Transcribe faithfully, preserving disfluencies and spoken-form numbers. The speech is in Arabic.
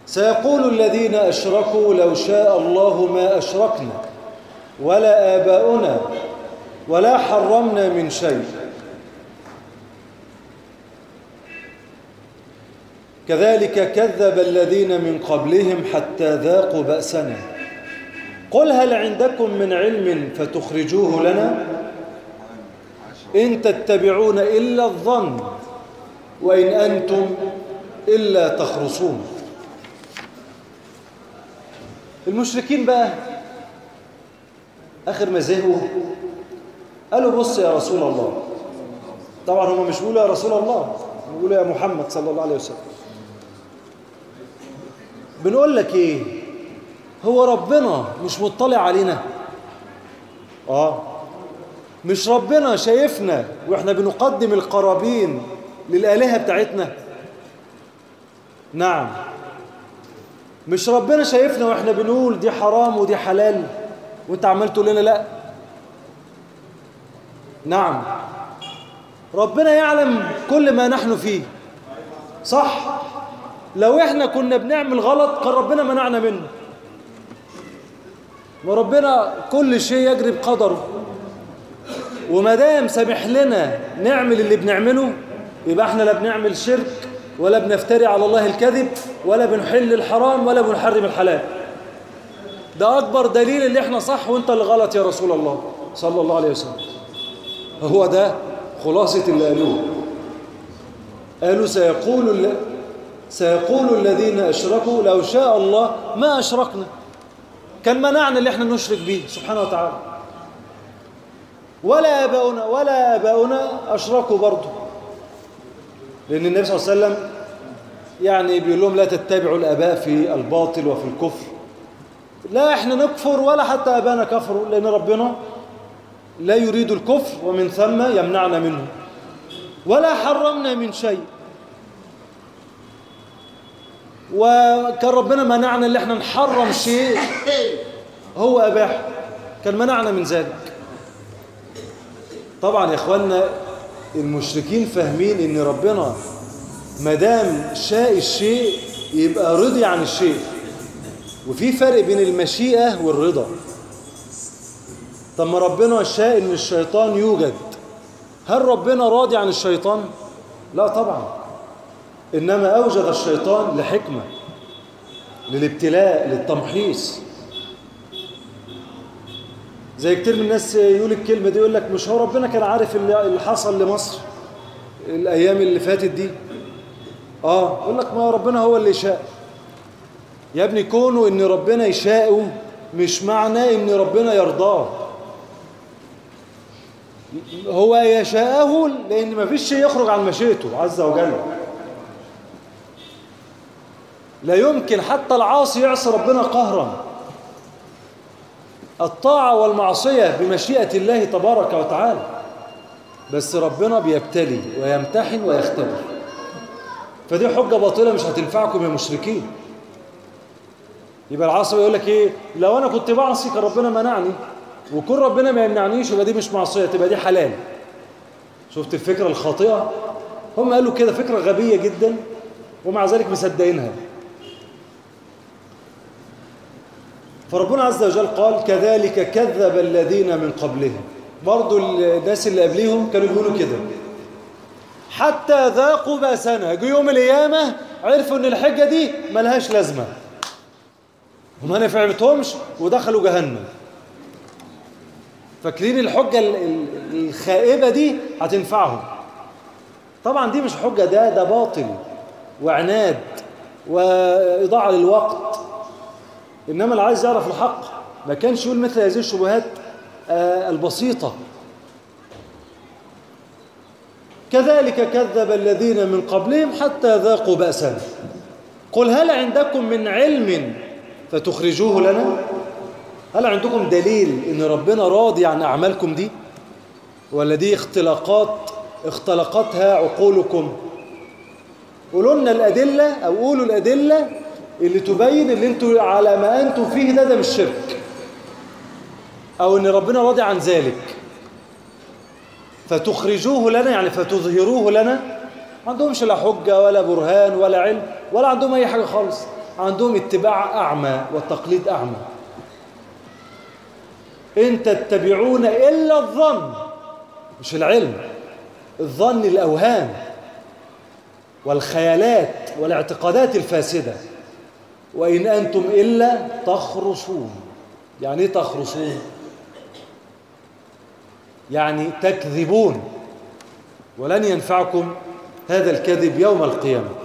سيقول الذين أشركوا لو شاء الله ما أشركنا ولا آباؤنا ولا حرمنا من شيء كذلك كذب الذين من قبلهم حتى ذاقوا بأسنا قل هل عندكم من علم فتخرجوه لنا إن تتبعون إلا الظن وإن أنتم إلا تخرصون. المشركين بقى آخر ما زهقوا قالوا بص يا رسول الله، طبعا هم مش بيقولوا يا رسول الله، بيقولوا يا محمد صلى الله عليه وسلم، بنقول لك ايه، هو ربنا مش مطلع علينا؟ اه مش ربنا شايفنا واحنا بنقدم القرابين للآلهة بتاعتنا؟ نعم. مش ربنا شايفنا واحنا بنقول دي حرام ودي حلال وانت عمال تقول لنا لا؟ نعم. ربنا يعلم كل ما نحن فيه، صح؟ لو احنا كنا بنعمل غلط كان ربنا منعنا منه، وربنا كل شيء يجري بقدره، وما دام سامح لنا نعمل اللي بنعمله يبقى احنا لا بنعمل شرك ولا بنفتري على الله الكذب ولا بنحل الحرام ولا بنحرم الحلال. ده أكبر دليل اللي احنا صح وانت اللي غلط يا رسول الله صلى الله عليه وسلم. هو ده خلاصة اللي قالوه. قالوا سيقول سيقول الذين أشركوا لو شاء الله ما أشركنا، كان منعنا اللي احنا نشرك به سبحانه وتعالى، ولا آباؤنا ولا آباؤنا أشركوا برضه، لأن النبي صلى الله عليه وسلم يعني بيقول لهم لا تتبعوا الآباء في الباطل وفي الكفر. لا احنا نكفر ولا حتى آبانا كفروا، لأن ربنا لا يريد الكفر ومن ثم يمنعنا منه. ولا حرمنا من شيء، وكان ربنا منعنا اللي احنا نحرم شيء هو أباح، كان منعنا من ذلك. طبعا يا اخواننا المشركين فاهمين ان ربنا مدام شاء الشيء يبقى رضي عن الشيء، وفي فرق بين المشيئة والرضا. طب ما ربنا شاء ان الشيطان يوجد، هل ربنا راضي عن الشيطان؟ لا طبعا، انما اوجد الشيطان لحكمة، للابتلاء، للتمحيص. زي كتير من الناس يقول الكلمة دي، يقول لك مش هو ربنا كان عارف اللي حصل لمصر الأيام اللي فاتت دي؟ آه يقول لك ما ربنا هو اللي يشاء. يا ابني كونه إن ربنا يشاءه مش معناه إن ربنا يرضاه، هو يشاءه لأن ما فيش شيء يخرج عن مشيئته عز وجل. لا يمكن حتى العاصي يعصي ربنا قهرا. الطاعة والمعصية بمشيئة الله تبارك وتعالى، بس ربنا بيبتلي ويمتحن ويختبر. فدي حجة باطلة مش هتنفعكم يا مشركين. يبقى العاصي يقول لك ايه، لو انا كنت بعصي كان ربنا منعني، وكون ربنا ما يمنعنيش يبقى دي مش معصية، تبقى دي حلال. شفت الفكرة الخاطئة؟ هم قالوا كده، فكرة غبية جدا ومع ذلك مصدقينها. فربنا عز وجل قال كذلك كذب الذين من قبلهم. برضو الناس اللي قبلهم كانوا بيقولوا كده، حتى ذاقوا بأسنا، جه يوم القيامة عرفوا ان الحجة دي ملهاش لازمة وما نفعتهمش ودخلوا جهنم. فاكرين الحجة الخائبة دي هتنفعهم؟ طبعا دي مش حجة، ده ده باطل وعناد وإضاعة للوقت. إنما اللي عايز يعرف الحق ما كانش يقول مثل هذه الشبهات البسيطة. كذلك كذب الذين من قبلهم حتى ذاقوا بأسنا قل هل عندكم من علم فتخرجوه لنا؟ هل عندكم دليل إن ربنا راضي عن أعمالكم دي؟ ولا دي اختلاقات اختلقتها عقولكم؟ قولوا لنا الأدلة، أو قولوا الأدلة اللي تبين اللي انتوا على ما أنتم فيه ده ده مش شرك، أو إن ربنا راضي عن ذلك. فتخرجوه لنا يعني فتظهروه لنا، ما عندهمش لا حجة ولا برهان ولا علم ولا عندهم أي حاجة خالص. عندهم اتباع أعمى والتقليد أعمى. إن تتبعون إلا الظن، مش العلم، الظن، الأوهام والخيالات والاعتقادات الفاسدة. وإن أنتم إلا تخرصون. يعني إيه تخرصون؟ يعني تكذبون، ولن ينفعكم هذا الكذب يوم القيامة.